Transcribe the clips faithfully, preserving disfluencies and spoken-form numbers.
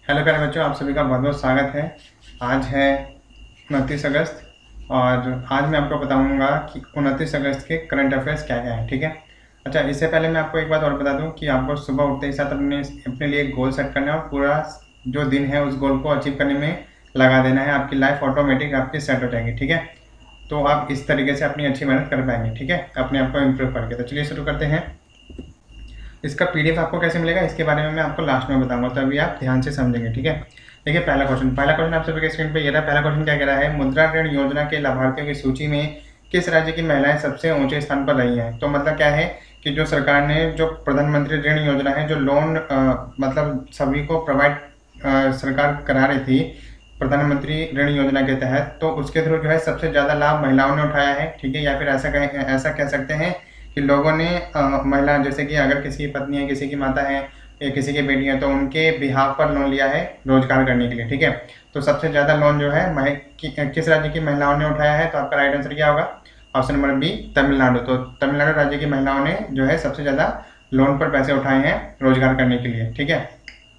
Hello प्यारे बच्चों, आप सभी का बहुत बहुत स्वागत है। आज है उनतीस अगस्त और आज मैं आपको बताऊंगा कि उनतीस अगस्त के करंट अफेयर्स क्या क्या है। ठीक है। अच्छा, इससे पहले मैं आपको एक बात और बता दूं कि आपको सुबह उठते ही साथ अपने अपने लिए एक गोल सेट करना है और पूरा जो दिन है उस गोल को अचीव करने में लगा देना है। आपकी लाइफ ऑटोमेटिक आपकी सेट हो जाएगी। ठीक है, तो आप इस तरीके से अपनी अच्छी मेहनत कर पाएंगे। ठीक है, अपने आप को इम्प्रूव करके। तो चलिए शुरू करते हैं। इसका पीडीएफ आपको कैसे मिलेगा इसके बारे में मैं आपको लास्ट में बताऊंगा, तो अभी आप ध्यान से समझेंगे। ठीक है, देखिए पहला क्वेश्चन पहला क्वेश्चन आप सभी के स्क्रीन पे ये रहा। पहला क्वेश्चन क्या कह रहा है, मुद्रा ऋण योजना के लाभार्थियों की सूची में किस राज्य की महिलाएं सबसे ऊंचे स्थान पर रही हैं। तो मतलब क्या है कि जो सरकार ने जो प्रधानमंत्री ऋण योजना है, जो लोन मतलब सभी को प्रोवाइड सरकार करा रही थी प्रधानमंत्री ऋण योजना के तहत, तो उसके थ्रू जो है सबसे ज़्यादा लाभ महिलाओं ने उठाया है। ठीक है, या फिर ऐसा कह ऐसा कह सकते हैं कि लोगों ने महिला, जैसे कि अगर किसी की पत्नी है, किसी की माता है या किसी की बेटी है, तो उनके बिहाफ पर लोन लिया है रोजगार करने के लिए। ठीक है, तो सबसे ज़्यादा लोन जो है मह, कि, किस राज्य की महिलाओं ने उठाया है, तो आपका राइट आंसर क्या होगा, ऑप्शन नंबर बी तमिलनाडु। तो तमिलनाडु राज्य की महिलाओं ने जो है सबसे ज़्यादा लोन पर पैसे उठाए हैं रोजगार करने के लिए। ठीक है,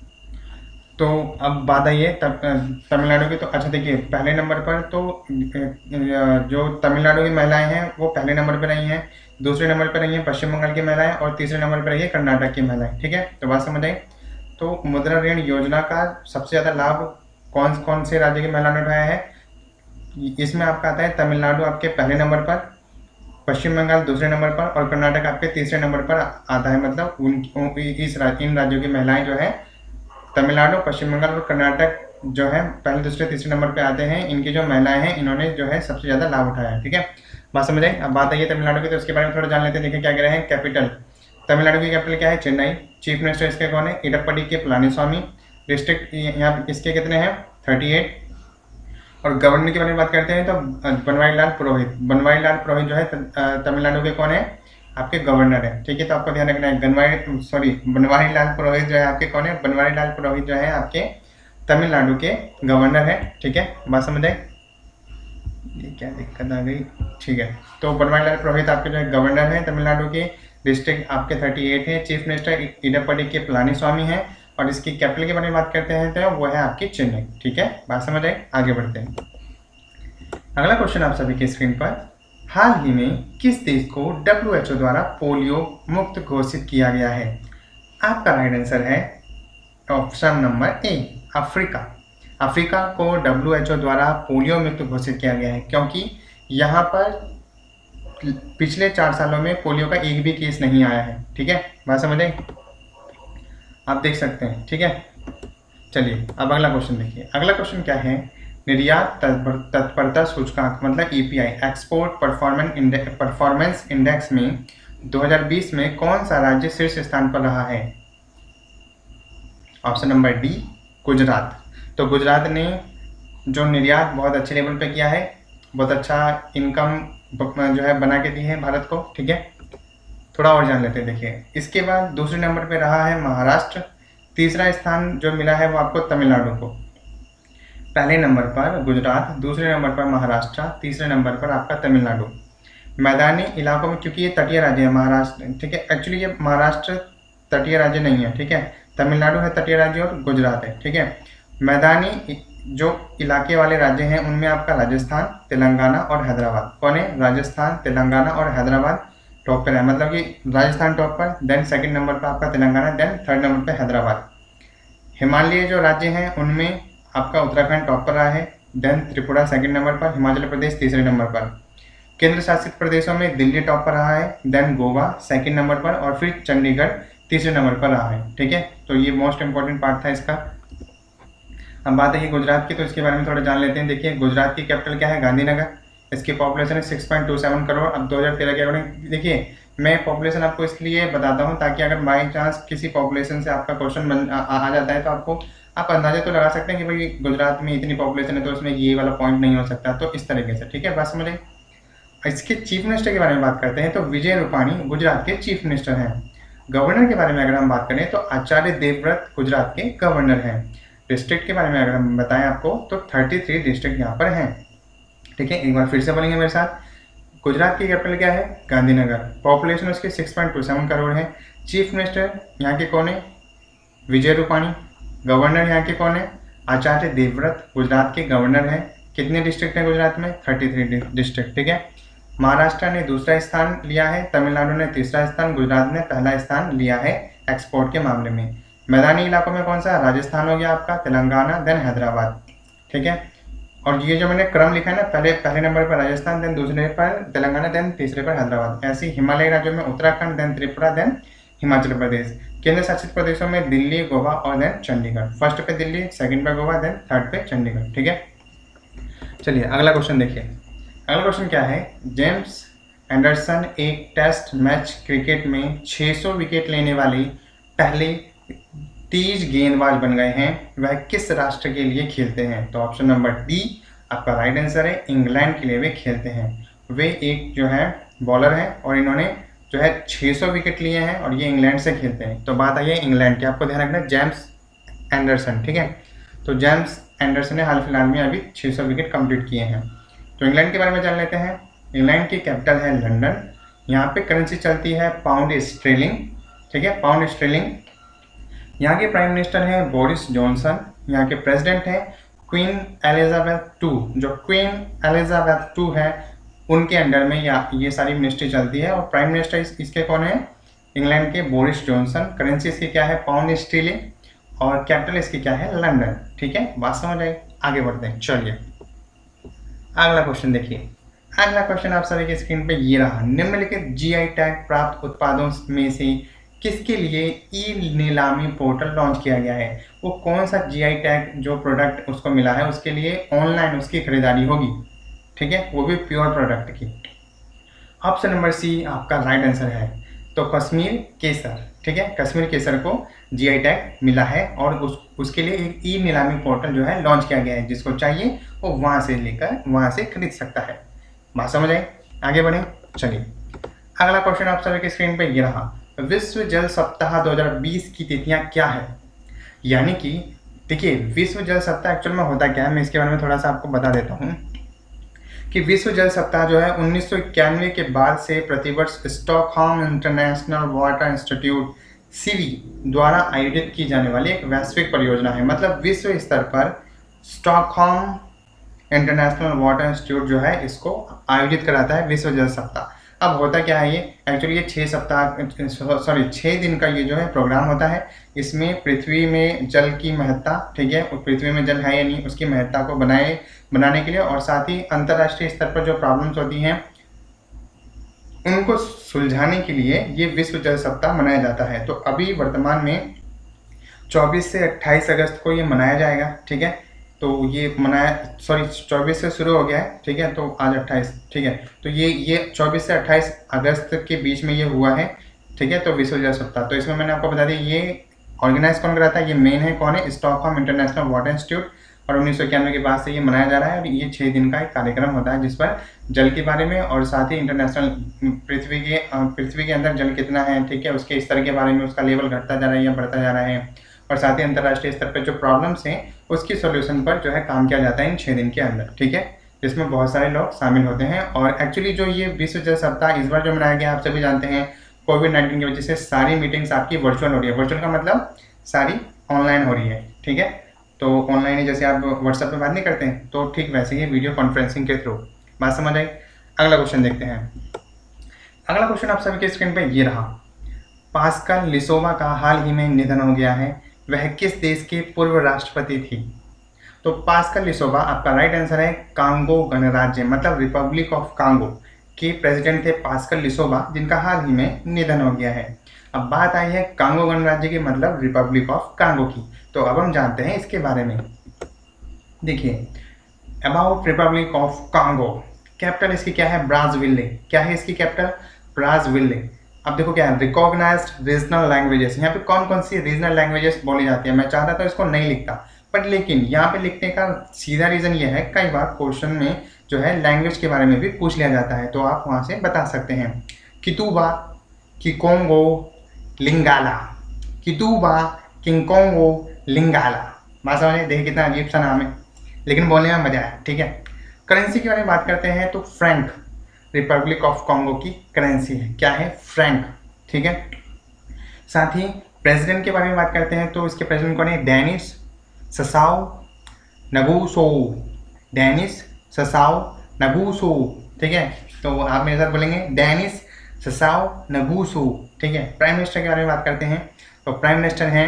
तो अब बात आई है तब तमिलनाडु की। तो अच्छा देखिए, पहले नंबर पर तो जो तमिलनाडु की महिलाएं हैं वो पहले नंबर पर रही हैं, दूसरे नंबर पर रही हैं पश्चिम बंगाल की महिलाएं और तीसरे नंबर पर रही है कर्नाटक की महिलाएं। ठीक है, तो बात समझ आई। तो मुद्रा ऋण योजना का सबसे ज़्यादा लाभ कौन कौन से राज्य की महिलाओं ने उठाया है, इसमें आपका आता है तमिलनाडु आपके पहले नंबर पर, पश्चिम बंगाल दूसरे नंबर पर और कर्नाटक आपके तीसरे नंबर पर आता है। मतलब उन इस इन राज्यों की महिलाएं जो है तमिलनाडु, पश्चिम बंगाल और कर्नाटक जो है पहले दूसरे तीसरे नंबर पे आते हैं। इनकी जो महिलाएं हैं इन्होंने जो है सबसे ज़्यादा लाभ उठाया है। ठीक है, बात समझ आई। अब बात आई है तमिलनाडु की, तो उसके बारे में थोड़ा जान लेते हैं। देखिए क्या कह रहे हैं, कैपिटल तमिलनाडु की कैपिटल क्या है, चेन्नई। चीफ मिनिस्टर इसके कौन है, इडप्पडी के पलानीस्वामी। डिस्ट्रिक्ट यहाँ इसके कितने हैं, थर्टी एट। और गवर्नर के बारे में बात करते हैं तो बनवारी लाल पुरोहित। बनवारी लाल पुरोहित जो है तमिलनाडु के कौन है, आपके गवर्नर है। ठीक है, तो आपको ध्यान रखना है बनवारी सॉरी बनवारी लाल पुरोहित जो है आपके कौन है, बनवारी लाल पुरोहित जो है आपके तमिलनाडु के गवर्नर है। ठीक है, बात समझ आए, ये क्या दिक्कत आ गई। ठीक है, तो बनवारी लाल पुरोहित आपके जो है गवर्नर है तमिलनाडु के। डिस्ट्रिक्ट आपके थर्टी एट है। Chief minister Edappadi K Palaniswami है और इसकी कैपिटल के बारे में बात करते हैं तो वो है आपकी चेन्नई। ठीक है, बात समझ आए, आगे बढ़ते हैं। अगला क्वेश्चन आप सभी की स्क्रीन पर, हाल ही में किस देश को डब्ल्यू एच ओ द्वारा पोलियो मुक्त घोषित किया गया है। आपका राइट आंसर है option number A, Africa. Africa को डब्ल्यू एच ओ द्वारा पोलियो मुक्त घोषित किया गया है क्योंकि यहाँ पर पिछले चार सालों में पोलियो का एक भी केस नहीं आया है। ठीक है, बात समझ आई, आप देख सकते हैं। ठीक है, चलिए अब अगला क्वेश्चन देखिए। अगला क्वेश्चन क्या है, निर्यात तत्परता सूचकांक मतलब E P I, export performance index performance index में दो हज़ार बीस में कौन सा राज्य शीर्ष स्थान पर रहा है। Option number D, Gujarat. तो गुजरात ने जो निर्यात बहुत अच्छे लेवल पे किया है, बहुत अच्छा इनकम जो है बना के दी है भारत को। ठीक है, थोड़ा और जान लेते हैं। देखिए इसके बाद दूसरे नंबर पे रहा है महाराष्ट्र। तीसरा स्थान जो मिला है वो आपको तमिलनाडु को। पहले नंबर पर गुजरात, दूसरे नंबर पर महाराष्ट्र, तीसरे नंबर पर आपका तमिलनाडु। मैदानी इलाकों में, क्योंकि ये तटीय राज्य है महाराष्ट्र, ठीक है, एक्चुअली ये महाराष्ट्र तटीय राज्य नहीं है। ठीक है, तमिलनाडु है तटीय राज्य और गुजरात है। ठीक है, मैदानी जो इलाके वाले राज्य हैं उनमें आपका राजस्थान, तेलंगाना और हैदराबाद। कौन है, राजस्थान, तेलंगाना और हैदराबाद टॉप पर है। मतलब कि राजस्थान टॉप पर, देन सेकंड नंबर पर आपका तेलंगाना, देन थर्ड नंबर पर हैदराबाद। हिमालय जो राज्य हैं उनमें आपका उत्तराखंड टॉप पर रहा है, देन त्रिपुरा सेकंड नंबर पर, हिमाचल प्रदेश तीसरे नंबर पर। केंद्र शासित प्रदेशों में दिल्ली टॉप पर रहा है, देन गोवा सेकंड नंबर पर और फिर चंडीगढ़ तीसरे नंबर पर रहा है। ठीक है, तो ये मोस्ट इंपॉर्टेंट पार्ट था इसका। अब बात है गुजरात की, तो इसके बारे में थोड़ा जान लेते हैं। देखिए गुजरात की कैपिटल क्या है, गांधीनगर। इसकी पॉपुलेशन है six point two seven crore. अब दो हज़ार तेरह के अकॉर्डिंग, देखिए मैं पॉपुलेशन आपको इसलिए बताता हूँ ताकि अगर बाई चांस किसी पॉपुलेशन से आपका क्वेश्चन बन आ, आ जाता है तो आपको आप अंदाजा तो लगा सकते हैं कि भाई गुजरात में इतनी पॉपुलेशन है तो उसमें ये वाला पॉइंट नहीं हो सकता, तो इस तरीके से। ठीक है, बात समझ आई। इसके चीफ मिनिस्टर के बारे में बात करते हैं तो विजय रूपाणी गुजरात के चीफ मिनिस्टर हैं। गवर्नर के बारे में अगर हम बात करें तो आचार्य देवव्रत गुजरात के गवर्नर हैं। डिस्ट्रिक्ट के बारे में अगर हम बताएं आपको तो तैंतीस डिस्ट्रिक्ट यहाँ पर हैं। ठीक है, एक बार फिर से बोलेंगे मेरे साथ। गुजरात की कैपिटल क्या है, गांधीनगर। पॉपुलेशन उसकी six point two seven crore है। चीफ मिनिस्टर यहाँ के कौन है, विजय रूपाणी। गवर्नर यहाँ के कौन है? आचार्य देवव्रत गुजरात के गवर्नर हैं। कितने डिस्ट्रिक्ट हैं गुजरात में? तैंतीस डिस्ट्रिक्ट, ठीक है। महाराष्ट्र ने दूसरा स्थान लिया है, तमिलनाडु ने तीसरा स्थान, गुजरात ने पहला स्थान लिया है एक्सपोर्ट के मामले में। मैदानी इलाकों में कौन सा? राजस्थान हो गया आपका, तेलंगाना, देन हैदराबाद, ठीक है। और ये जो मैंने क्रम लिखा है ना, पहले पहले नंबर पर राजस्थान, देन दूसरे पर तेलंगाना, देन तीसरे पर हैदराबाद। ऐसी हिमालयी राज्यों में उत्तराखंड, देन त्रिपुरा, देन हिमाचल प्रदेश। केंद्र शासित प्रदेशों में दिल्ली, गोवा और देन चंडीगढ़। फर्स्ट पे दिल्ली, सेकंड पे गोवा, देन थर्ड पे चंडीगढ़, ठीक है। चलिए अगला क्वेश्चन देखिए। अगला क्वेश्चन क्या है? जेम्स एंडरसन एक टेस्ट मैच क्रिकेट में छह सौ विकेट लेने वाली पहले तेज गेंदबाज बन गए हैं। वह किस राष्ट्र के लिए खेलते हैं? तो ऑप्शन नंबर डी आपका राइट आंसर है, इंग्लैंड के लिए वे खेलते हैं। वे एक जो है बॉलर हैं और इन्होंने जो है छह सौ विकेट लिए हैं और ये इंग्लैंड से खेलते हैं। तो बात आई है इंग्लैंड की, आपको ध्यान रखना है जेम्स एंडरसन, ठीक है। तो जेम्स एंडरसन ने हाल फिलहाल में अभी छह सौ विकेट कंप्लीट किए हैं। तो इंग्लैंड के बारे में जान लेते हैं। इंग्लैंड की कैपिटल है लंदन। यहाँ पे करेंसी चलती है पाउंड स्टर्लिंग, ठीक है, पाउंड स्टर्लिंग। यहाँ के प्राइम मिनिस्टर हैं बोरिस जॉनसन। यहाँ के प्रेसिडेंट हैं क्वीन एलिजाबेथ टू। जो क्वीन एलिजाबेथ टू है उनके अंडर में या ये सारी मिनिस्ट्री चलती है। और प्राइम मिनिस्टर इस, इसके कौन है? इंग्लैंड के बोरिस जॉनसन। करेंसी इसकी क्या है? Pound sterling. और कैपिटल इसकी क्या है? लंदन, ठीक है। बात समझ आई? आगे बढ़ते हैं। चलिए अगला क्वेश्चन देखिए। अगला क्वेश्चन आप सभी के स्क्रीन पे ये रहा। निम्नलिखित जीआई टैग प्राप्त उत्पादों में से किसके लिए ई नीलामी पोर्टल लॉन्च किया गया है? वो कौन सा जीआई टैग जो प्रोडक्ट उसको मिला है उसके लिए ऑनलाइन उसकी खरीदारी होगी, ठीक है, वो भी प्योर प्रोडक्ट की। ऑप्शन नंबर सी आपका राइट आंसर है। तो कश्मीर केसर, ठीक है, कश्मीर केसर को जीआई टैग मिला है और उस उसके लिए एक ई नीलामी पोर्टल जो है लॉन्च किया गया है। जिसको चाहिए वो वहाँ से लेकर वहाँ से खरीद सकता है। बात समझ आई? आगे बढ़े। चलिए अगला क्वेश्चन आप सभी के स्क्रीन पे ये रहा। विश्व जल सप्ताह दो हज़ार बीस की तिथियां क्या है? यानी कि देखिए विश्व जल सप्ताह एक्चुअल में होता क्या है, मैं इसके बारे में थोड़ा सा आपको बता देता हूँ कि विश्व जल सप्ताह जो है उन्नीस सौ इक्यानवे के बाद से प्रतिवर्ष स्टॉकहोम इंटरनेशनल वाटर इंस्टीट्यूट सीवी द्वारा आयोजित की जाने वाली एक वैश्विक परियोजना है। मतलब विश्व स्तर पर स्टॉकहोम इंटरनेशनल वाटर इंस्टीट्यूट जो है इसको आयोजित कराता है विश्व जल सप्ताह। अब होता क्या है, ये एक्चुअली ये छः सप्ताह सॉरी छः दिन का ये जो है प्रोग्राम होता है। इसमें पृथ्वी में जल की महत्ता, ठीक है, पृथ्वी में जल है या नहीं उसकी महत्ता को बनाए बनाने के लिए और साथ ही अंतर्राष्ट्रीय स्तर पर जो प्रॉब्लम्स होती हैं उनको सुलझाने के लिए ये विश्व जल सप्ताह मनाया जाता है। तो अभी वर्तमान में चौबीस से अट्ठाईस अगस्त को ये मनाया जाएगा, ठीक है। तो ये मनाया सॉरी चौबीस से शुरू हो गया है, ठीक है, तो आज अट्ठाईस, ठीक है। तो ये ये चौबीस से अट्ठाईस अगस्त के बीच में ये हुआ है, ठीक है। तो विश्व जल सप्ताह, तो इसमें मैंने आपको बता दिया ये ऑर्गेनाइज कौन कराता है, ये मेन है कौन है, स्टॉकहोम इंटरनेशनल वाटर इंस्टीट्यूट। और उन्नीस सौ इक्यानवे के बाद से ये मनाया जा रहा है और ये छः दिन का एक कार्यक्रम होता है जिस पर जल के बारे में और साथ ही इंटरनेशनल पृथ्वी के पृथ्वी के अंदर जल कितना है, ठीक है, उसके स्तर के बारे में, उसका लेवल घटता जा रहा है या बढ़ता जा रहा है, और साथ ही अंतर्राष्ट्रीय स्तर पर जो प्रॉब्लम्स हैं उसकी सॉल्यूशन पर जो है काम किया जाता है इन छः दिन के अंदर, ठीक है। जिसमें बहुत सारे लोग शामिल होते हैं। और एक्चुअली जो ये विश्व जल सप्ताह इस बार जो मनाया गया आप सभी जानते हैं कोविड नाइन्टीन की वजह से सारी मीटिंग्स आपकी वर्चुअल हो रही है। वर्चुअल का मतलब सारी ऑनलाइन हो रही है, ठीक है। तो ऑनलाइन ही जैसे आप व्हाट्सएप पे बात नहीं करते हैं तो ठीक वैसे ही वीडियो कॉन्फ्रेंसिंग के थ्रू। बात समझ आई? अगला क्वेश्चन देखते हैं। अगला क्वेश्चन आप सभी के स्क्रीन पे ये रहा। पास्कल लिसोवा का हाल ही में निधन हो गया है, वह किस देश के पूर्व राष्ट्रपति थी? तो पास्कल लिसोवा आपका राइट आंसर है कांगो गणराज्य मतलब रिपब्लिक ऑफ कांगो के प्रेसिडेंट थे पास्कल लिसोवा, जिनका हाल ही में निधन हो गया है। अब बात आई है कांगो गणराज्य की मतलब रिपब्लिक ऑफ कांगो की। तो अब हम जानते हैं इसके बारे में। देखिए about republic of Congo, capital इसकी क्या है? ब्राज़विले। क्या है इसकी कैपिटल? ब्राज़विले। अब देखो क्या है, रिकॉग्नाइज्ड रीजनल लैंग्वेजेस। यहाँ पे कौन कौन सी रीजनल लैंग्वेजेस बोली जाती है? मैं चाहता था इसको नहीं लिखता, बट लेकिन यहाँ पे लिखने का सीधा रीज़न ये है कई बार क्वेश्चन में जो है लैंग्वेज के बारे में भी पूछ लिया जाता है, तो आप वहाँ से बता सकते हैं। कितुबा, किकोंगो, लिंगाला। कितुबा, किकोंगो, लिंगाला। बात समझे? देखिए कितना अजीब सा नाम है लेकिन बोलने में मजा आया, ठीक है। करेंसी के बारे में बात करते हैं तो फ्रैंक रिपब्लिक ऑफ कांगो की करेंसी है। क्या है? फ्रैंक, ठीक है। साथ ही प्रेसिडेंट के बारे में बात करते हैं तो इसके प्रेसिडेंट कौन है? डेनिस ससाओ नगूसो, डेनिस ससाओ नगूसो, ठीक है। तो आप मेरे साथ बोलेंगे डेनिस ससाओ नगूसो, ठीक है। प्राइम मिनिस्टर के बारे में बात करते हैं तो प्राइम मिनिस्टर हैं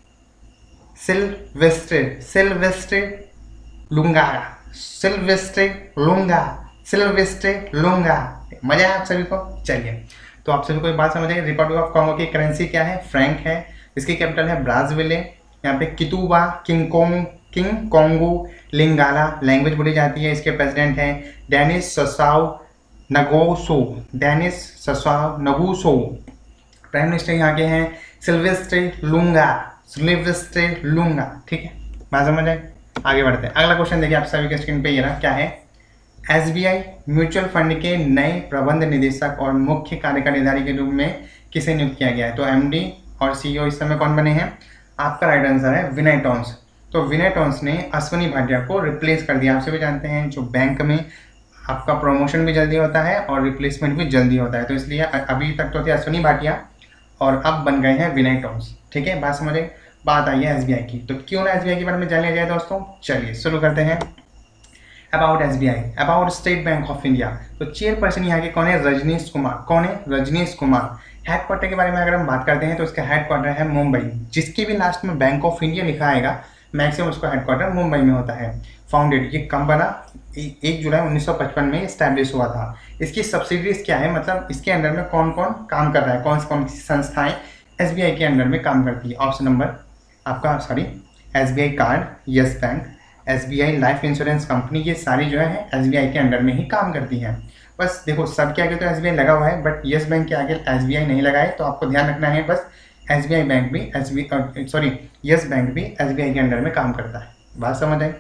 Sylvestre Sylvestre Ilunga, Sylvestre Ilunga, Sylvestre Ilunga. मजा है आप सभी को? चलिए, तो आप सभी को एक बात समझ आइए, रिपब्लिक ऑफ कॉन्गो की करेंसी क्या है? फ्रैंक है। इसकी कैपिटल है ब्राज़विले। यहाँ पे कितुबा किंगकोंग किंग कोंगो लिंगाला लैंग्वेज बोली जाती है। इसके प्रेसिडेंट हैं Denis Sassou Nguesso, Denis Sassou Nguesso. Prime minister यहाँ के हैं सिल्वेस्ट्रे लुंगा, सिल्वेस्ट्रे लुंगा, ठीक है। बात समझ आए? आगे बढ़ते हैं। अगला क्वेश्चन देखिए आप सभी के स्क्रीन पे ये रहा, क्या है? S B I mutual fund के नए प्रबंध निदेशक और मुख्य कार्यकारी अधिकारी के रूप में किसे नियुक्त किया गया है? तो एम डी और सी ई ओ इस समय कौन बने हैं? आपका राइट आंसर है विनय टॉन्स। तो विनय टॉन्स ने अश्विनी भाटिया को रिप्लेस कर दिया। आप सभी जानते हैं जो बैंक में आपका प्रमोशन भी जल्दी होता है और रिप्लेसमेंट भी जल्दी होता है, तो इसलिए अभी तक तो थे अश्विनी भाटिया और अब बन गए हैं विनय टॉन्स, ठीक है। बात समझे? बात आई है एस बी आई की, तो क्यों ना एस बी आई के बारे में जान लिया जाए दोस्तों। चलिए शुरू करते हैं। About S B I, about State Bank of India. तो चेयरपर्सन यहाँ के कौन है? रजनीश कुमार। कौन है? रजनीश कुमार। हेडक्वार्टर के बारे में अगर हम बात करते हैं तो इसका हेडक्वार्टर है मुंबई। जिसके भी लास्ट में बैंक ऑफ इंडिया लिखा आएगा मैक्सिमम उसका हेडक्वार्टर मुंबई में होता है। फाउंडेड, ये कब बना? एक जुलाई उन्नीस सौ पचपन में इस्टेब्लिश हुआ था। इसकी सब्सिडीज क्या है, मतलब इसके अंडर में कौन कौन काम कर रहा है, कौन कौन सी संस्थाएं एस बी आई के अंडर में काम करती है? ऑप्शन नंबर आपका sorry S B I card, Yes Bank, S B I life insurance company, ये सारी जो है एस बी आई के अंडर में ही काम करती हैं। बस देखो सब के आगे तो एस बी आई लगा हुआ है बट यस बैंक के आगे एस बी आई नहीं लगा है, तो आपको ध्यान रखना है बस एस बी आई बैंक भी S B sorry Yes Bank भी एस बी आई के अंडर में काम करता है। बात समझ आए?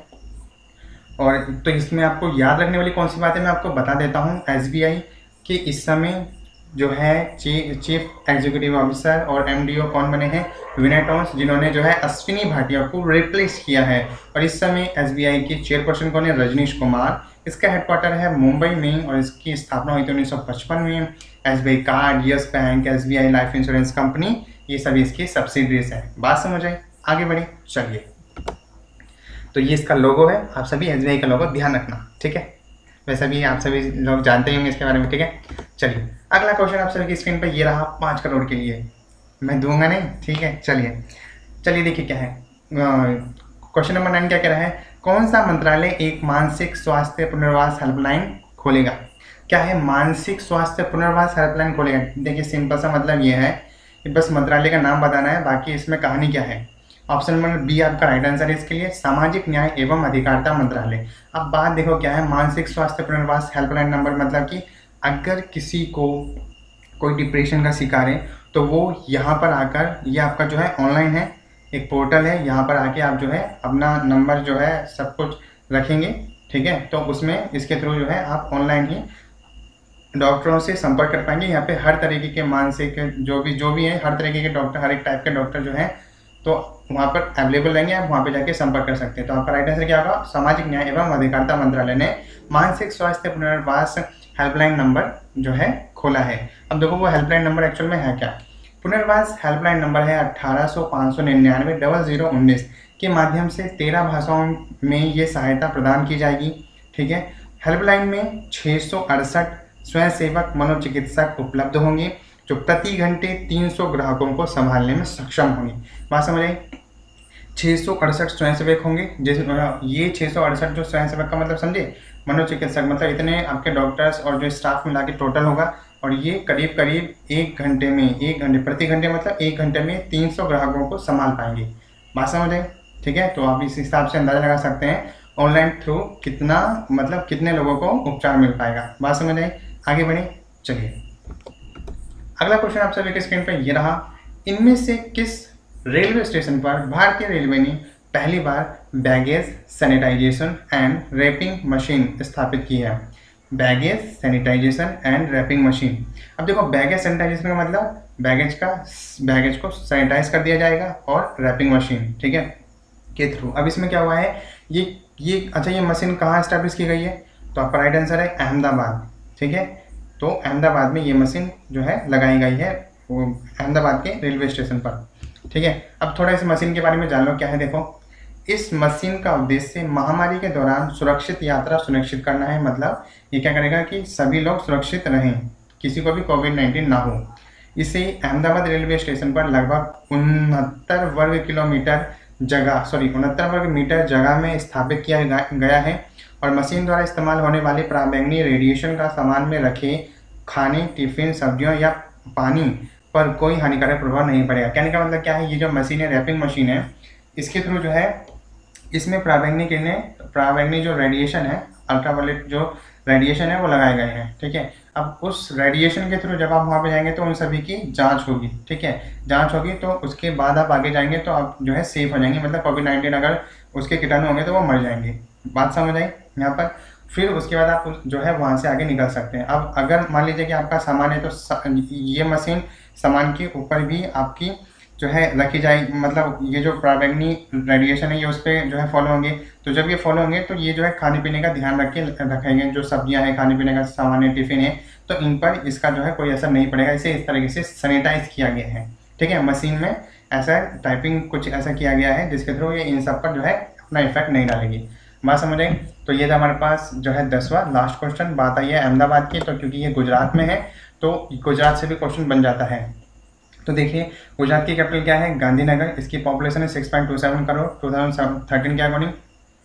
और तो इसमें आपको याद रखने वाली कौन सी बात है मैं आपको बता देता हूँ। एस बी आई के इस समय जो है ची, चीफ एग्जीक्यूटिव ऑफिसर और एम डी ओ कौन बने हैं? विनय टॉन्स, जिन्होंने जो है अश्विनी भाटिया को रिप्लेस किया है। और इस समय एस बी आई की चेयरपर्सन कौन है? रजनीश कुमार। इसका हेडक्वार्टर है मुंबई में और इसकी स्थापना हुई थी उन्नीस सौ पचपन में। S B I card, Yes Bank, S B I life insurance company, ये सभी इसकी सब्सिडरीज हैं। बात समझ आई? आगे बढ़े, चलिए। तो ये इसका लोगो है, आप सभी एस बी आई का लोगो ध्यान रखना, ठीक है। वैसे भी आप सभी लोग जानते ही होंगे इसके बारे में, ठीक है। चलिए अगला क्वेश्चन आप सभी की स्क्रीन पर ये रहा, पाँच करोड़ के लिए। मैं दूंगा नहीं, ठीक है। चलिए चलिए देखिए क्या है क्वेश्चन नंबर नाइन, क्या कह रहा है? कौन सा मंत्रालय एक मानसिक स्वास्थ्य पुनर्वास हेल्पलाइन खोलेगा? क्या है? मानसिक स्वास्थ्य पुनर्वास हेल्पलाइन खोलेगा। देखिए सिंपल सा मतलब ये है कि बस मंत्रालय का नाम बताना है, बाकी इसमें कहानी क्या है। ऑप्शन नंबर बी आपका राइट आंसर है इसके लिए, सामाजिक न्याय एवं अधिकारिता मंत्रालय। अब बात देखो क्या है, मानसिक स्वास्थ्य पुनर्वास हेल्पलाइन नंबर मतलब कि अगर किसी को कोई डिप्रेशन का शिकार है तो वो यहाँ पर आकर, ये आपका जो है ऑनलाइन है, एक पोर्टल है, यहाँ पर आके आप जो है अपना नंबर जो है सब कुछ रखेंगे, ठीक है। तो उसमें इसके थ्रू जो है आप ऑनलाइन ही डॉक्टरों से संपर्क कर पाएंगे। यहाँ पे हर तरीके के मानसिक जो भी जो भी है हर तरीके के डॉक्टर, हर एक टाइप के डॉक्टर जो है तो वहाँ पर अवेलेबल रहेंगे, आप वहाँ पे जाके संपर्क कर सकते हैं। तो आपका राइट आंसर क्या होगा? सामाजिक न्याय एवं अधिकारिता मंत्रालय ने मानसिक स्वास्थ्य पुनर्वास हेल्पलाइन नंबर जो है खोला है। अब देखो वो हेल्पलाइन नंबर एक्चुअल में है क्या। पुनर्वास हेल्पलाइन नंबर है अट्ठारह सौ पाँच सौ निन्यानवे डबल जीरो उन्नीस के माध्यम से तेरह भाषाओं में ये सहायता प्रदान की जाएगी, ठीक है। हेल्पलाइन में छः सौ अड़सठ स्वयंसेवक मनोचिकित्सक उपलब्ध होंगे जो प्रति घंटे तीन सौ ग्राहकों को संभालने में सक्षम होंगे। बात समझ आई? छः सौ अड़सठ स्वयंसेवक होंगे, जैसे ये छः सौ अड़सठ जो स्वयंसेवक का मतलब समझे, मनोचिकित्सक मतलब इतने आपके डॉक्टर्स और जो स्टाफ मिला के टोटल होगा, और ये करीब करीब एक घंटे में एक घंटे प्रति घंटे मतलब एक घंटे में तीन सौ ग्राहकों को संभाल पाएंगे। बात समझ आई? ठीक है, तो आप इस हिसाब से अंदाजा लगा सकते हैं ऑनलाइन थ्रू कितना मतलब कितने लोगों को उपचार मिल पाएगा। बात समझ आई? आगे बढ़े, चलिए अगला क्वेश्चन आप सभी के स्क्रीन पर ये रहा। इनमें से किस रेलवे स्टेशन पर भारतीय रेलवे ने पहली बार baggage sanitisation and wrapping machine स्थापित की है? Baggage sanitisation and wrapping machine. अब देखो बैगेज सैनिटाइजेशन का मतलब बैगेज का बैगेज को सैनिटाइज कर दिया जाएगा और रैपिंग मशीन, ठीक है, के थ्रू। अब इसमें क्या हुआ है, ये ये अच्छा ये मशीन कहाँ स्टैब्लिश की गई है? तो आपका राइट आंसर है अहमदाबाद, ठीक है। तो अहमदाबाद में ये मशीन जो है लगाई गई है वो अहमदाबाद के रेलवे स्टेशन पर। ठीक है, अब थोड़ा इस मशीन के बारे में जान लो क्या है। देखो, इस मशीन का उद्देश्य महामारी के दौरान सुरक्षित यात्रा सुनिश्चित करना है। मतलब ये क्या करेगा कि सभी लोग सुरक्षित रहें, किसी को भी कोविड नाइन्टीन ना हो। इसे अहमदाबाद रेलवे स्टेशन पर लगभग उनहत्तर वर्ग किलोमीटर जगह सॉरी उनहत्तर वर्ग मीटर जगह में स्थापित किया गया है और मशीन द्वारा इस्तेमाल होने वाले पराबैंगनी रेडिएशन का सामान में रखे खाने, टिफिन, सब्जियों या पानी पर कोई हानिकारक प्रभाव नहीं पड़ेगा। कहने का मतलब क्या है, ये जो मशीन है, रैपिंग मशीन है, इसके थ्रू जो है इसमें पराबैंगनी किरणें पराबैंगनी जो रेडिएशन है, अल्ट्रावायलेट जो रेडिएशन है वो लगाए गए हैं। ठीक है, अब उस रेडिएशन के थ्रू जब आप वहाँ पे जाएंगे तो उन सभी की जांच होगी। ठीक है, जांच होगी तो उसके बाद आप आगे जाएंगे तो आप जो है सेफ हो जाएंगे। मतलब कोविड नाइन्टीन अगर उसके कीटाणु होंगे तो वो मर जाएंगे। बात समझ आई यहाँ पर। फिर उसके बाद आप जो है वहाँ से आगे निकल सकते हैं। अब अगर मान लीजिए कि आपका सामान है तो ये मशीन सामान के ऊपर भी आपकी जो है रखी जाए, मतलब ये जो पराबैंगनी रेडिएशन है ये उस पर जो है फॉलो होंगे। तो जब ये फॉलो होंगे तो ये जो है खाने पीने का ध्यान रख के रखेंगे, जो सब्जियां हैं, खाने पीने का सामान है, टिफिन है, तो इन पर इसका जो है कोई असर नहीं पड़ेगा। इसे इस तरीके से सैनिटाइज किया गया है। ठीक है, मशीन में ऐसा टाइपिंग कुछ ऐसा किया गया है जिसके थ्रू ये इन सब पर जो है अपना इफेक्ट नहीं डालेगी। बात समझ आई। तो ये था हमारे पास जो है दसवां लास्ट क्वेश्चन। बात आई है अहमदाबाद की, तो क्योंकि ये गुजरात में है तो गुजरात से भी क्वेश्चन बन जाता है। तो देखिए, गुजरात की कैपिटल क्या है, गांधीनगर। इसकी पॉपुलेशन है six point two seven crore two thousand thirteen के अकॉर्डिंग।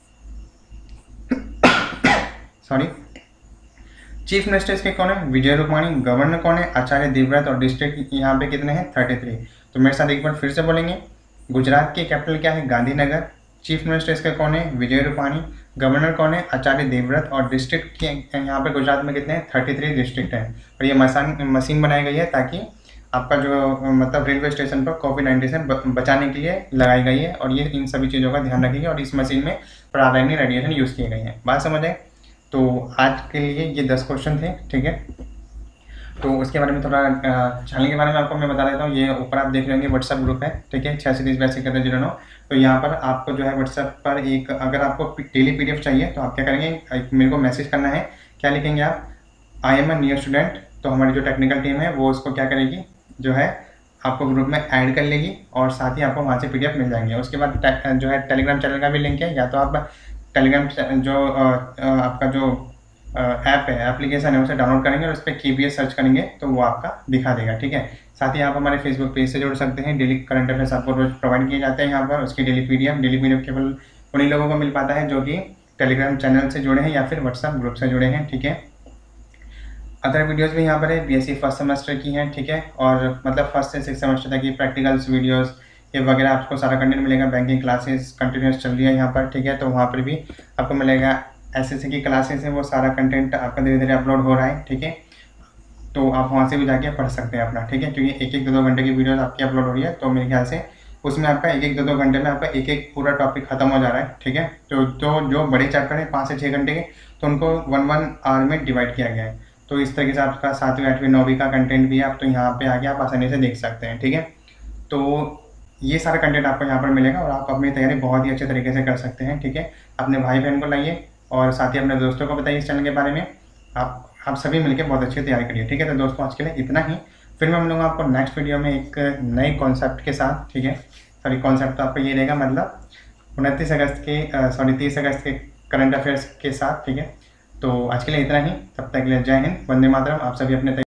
सॉरी, चीफ मिनिस्टर इसके कौन है, विजय रूपाणी। गवर्नर कौन है, आचार्य देवव्रत। और डिस्ट्रिक्ट यहाँ पे कितने हैं, थर्टी थ्री। तो मेरे साथ एक बार फिर से बोलेंगे, गुजरात की कैपिटल क्या है, गांधीनगर। चीफ मिनिस्टर इसके कौन है, विजय रूपाणी। गवर्नर कौन है, आचार्य देवव्रत। और डिस्ट्रिक्ट यहाँ पे गुजरात में कितने हैं, थर्टी थ्री डिस्ट्रिक्ट हैं। और ये मशीन मशीन बनाई गई है ताकि आपका जो मतलब रेलवे स्टेशन पर कोविड नाइन्टीन से बचाने के लिए लगाई गई है। और ये इन सभी चीज़ों का ध्यान रखेगी और इस मशीन में पराबैंगनी रेडिएशन यूज़ किए गए हैं। बात समझ आए। तो आज के लिए ये दस क्वेश्चन थे। ठीक है, तो उसके बारे में थोड़ा चैनल के बारे में आपको मैं बता देता हूँ। ये ऊपर आप देख रहे होंगे व्हाट्सएप ग्रुप है। ठीक है, छियासी तीस बयासी इकहत्तर जीरो नौ। तो यहाँ पर आपको जो है व्हाट्सएप पर एक, अगर आपको डेली पीडीएफ चाहिए तो आप क्या करेंगे, मेरे को मैसेज करना है। क्या लिखेंगे आप, I am a new student. तो हमारी जो टेक्निकल टीम है वो उसको क्या करेगी, जो है आपको ग्रुप में ऐड कर लेगी और साथ ही आपको वहाँ से पीडीएफ मिल जाएंगे। उसके बाद जो है टेलीग्राम चैनल का भी लिंक है, या तो आप टेलीग्राम जो आपका जो ऐप है, एप्लीकेशन है, उसे डाउनलोड करेंगे और उस पर केबीएस सर्च करेंगे तो वो आपका दिखा देगा। ठीक है, साथ ही आप हमारे फेसबुक पेज से जुड़ सकते हैं। डेली करंट अफेयर्स आपको रोज प्रोवाइड किए जाते हैं यहाँ पर। उसकी डेली पीडीएफ डेली पीडीएफ केवल उन्हीं लोगों को मिल पाता है जो कि टेलीग्राम चैनल से जुड़े हैं या फिर व्हाट्सएप ग्रुप से जुड़े हैं। ठीक है, अदर वीडियोस भी यहाँ पर है, बीएससी फर्स्ट सेमेस्टर की हैं। ठीक है, और मतलब फर्स्ट से सिक्स सेमेस्टर तक की प्रैक्टिकल्स वीडियोस ये वगैरह आपको सारा कंटेंट मिलेगा। बैंकिंग क्लासेस कंटिन्यूस चल रही है यहाँ पर। ठीक है, तो वहाँ पर भी आपको मिलेगा। एसएससी की क्लासेस है, वो सारा कंटेंट आपका धीरे धीरे अपलोड हो रहा है। ठीक है, तो आप वहाँ से भी जाके पढ़ सकते हैं अपना। ठीक है, क्योंकि एक एक दो दो घंटे की वीडियोस आपकी अपलोड हो रही है, तो मेरे ख्याल से उसमें आपका एक एक दो दो घंटे में आपका एक एक पूरा टॉपिक खत्म हो जा रहा है। ठीक है, तो तो जो बड़े चैप्टर हैं पाँच से छः घंटे के, तो उनको वन वन आवर में डिवाइड किया गया है। तो इस तरीके से आपका सातवीं आठवीं नौवीं का कंटेंट भी है, आप तो यहाँ पे आके आप आसानी से देख सकते हैं। ठीक है, तो ये सारा कंटेंट आपको यहाँ पर मिलेगा और आप अपनी तैयारी बहुत ही अच्छे तरीके से कर सकते हैं। ठीक है, अपने भाई बहन को लाइए और साथ ही अपने दोस्तों को बताइए इस चैनल के बारे में। आप आप सभी मिलकर बहुत अच्छी तैयारी करिए। ठीक है, तो दोस्तों आज के लिए इतना ही। फिर मैं मिलूंगा आपको नेक्स्ट वीडियो में एक नए कॉन्सेप्ट के साथ। ठीक है, सॉरी कॉन्सेप्ट तो आपको ये रहेगा, मतलब उनतीस अगस्त के सॉरी तीस अगस्त के करंट अफेयर्स के साथ। ठीक है, तो आज के लिए इतना ही। तब तक के लिए जय हिंद, वंदे मातरम। आप सभी अपने